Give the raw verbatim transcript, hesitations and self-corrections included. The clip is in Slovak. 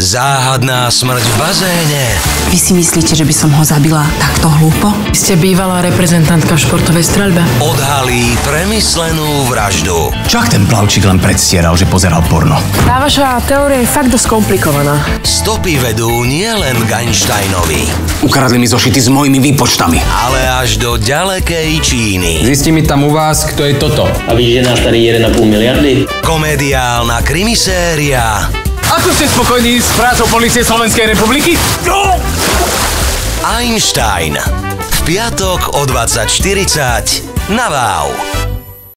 Záhadná smrť v bazéne. Vy si myslíte, že by som ho zabila takto hlúpo? Ste bývalá reprezentantka v športovej streľbe. Odhalí premyslenú vraždu. Čak ten plavčík len predstieral, že pozeral porno. Tá vaša teória je fakt dosť komplikovaná. Stopy vedú nielen k Einsteinovi, Ukradli mi zošity s mojimi výpočtami. ale až do ďalekej Číny. Zistí mi tam u vás, kto je toto. A víš, že nás tady jeden a půl miliardy? Komediálna krimiséria Ako ste spokojní s prácou Polície Slovenskej republiky? No! Einstein. V piatok o dvadsať štyridsať na Wow.